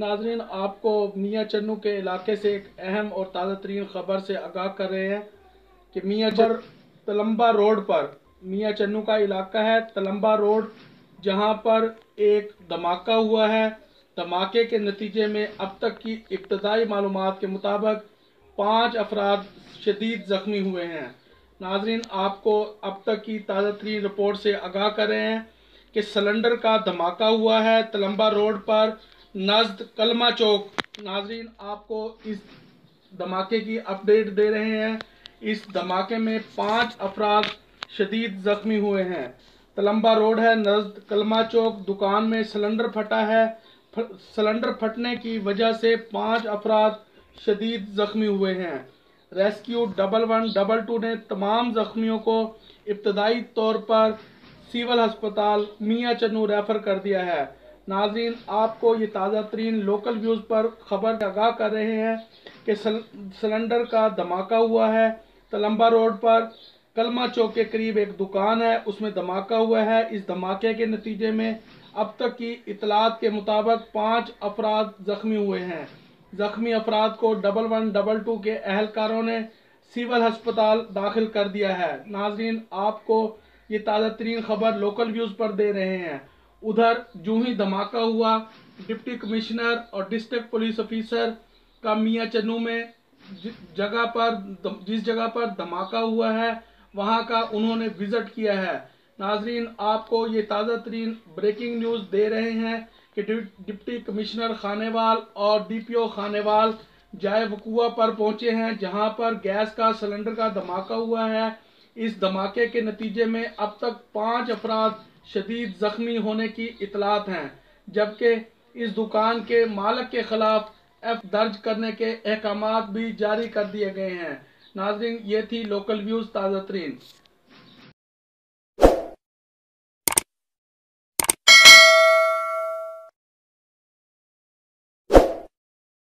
नाजरीन, आपको मियाँ चन्नू के इलाके से एक अहम और ताज़ा तरीन ख़बर से आगाह कर रहे हैं कि मियाँ तलम्बा रोड पर, मियाँ चन्नू का इलाका है तलम्बा रोड, जहां पर एक धमाका हुआ है। धमाके के नतीजे में अब तक की इब्तदाई मालूमात के मुताबिक 5 अफराद शदीद ज़ख्मी हुए हैं। नाजरीन, आपको अब तक की ताज़ा तरीन रिपोर्ट से आगाह कर रहे हैं कि सिलेंडर का धमाका हुआ है तलम्बा रोड पर नज़द कलमा चौक। नाजरीन, आपको इस धमाके की अपडेट दे रहे हैं। इस धमाके में 5 अफराद शदीद ज़ख्मी हुए हैं। तलम्बा रोड है नज़द कलमा चौक, दुकान में सिलेंडर फटा है। सिलेंडर फटने की वजह से 5 अफराद शदीद ज़ख्मी हुए हैं। रेस्क्यू 1112 ने तमाम ज़ख्मियों को इब्तदाई तौर पर सिविल अस्पताल मियाँ चन्नू रेफर कर दिया है। नाज़रीन, आपको ये ताज़ा तरीन लोकल व्यूज़ पर खबर आगाह कर रहे हैं कि सिलेंडर का धमाका हुआ है तलम्बा रोड पर। कलमा चौक के करीब एक दुकान है, उसमें धमाका हुआ है। इस धमाके के नतीजे में अब तक की इतलात के मुताबिक 5 अफराद ज़ख्मी हुए हैं। ज़ख्मी अफराद को 1112 के अहलकारों ने सिविल अस्पताल दाखिल कर दिया है। नाज़रीन, आपको ये ताज़ा तरीन खबर लोकल व्यूज़ पर दे रहे हैं। उधर जूं ही धमाका हुआ, डिप्टी कमिश्नर और डिस्ट्रिक्ट पुलिस ऑफिसर का मियाँ चन्नू में जिस जगह पर धमाका हुआ है वहां का उन्होंने विजिट किया है। नाजरीन, आपको ये ताज़ा तरीन ब्रेकिंग न्यूज़ दे रहे हैं कि डिप्टी कमिश्नर खानेवाल और DPO खानेवाल जाए वकूआ पर पहुंचे हैं, जहां पर गैस का सिलेंडर का धमाका हुआ है। इस धमाके के नतीजे में अब तक 5 अफराद शदीद जख्मी होने की इतलात हैं, जबकि इस दुकान के मालिक के खिलाफ एफ दर्ज करने के अहकामात भी जारी कर दिए गए हैं। नाज़रीन, ये थी लोकल व्यूज़ ताज़ा तरीन।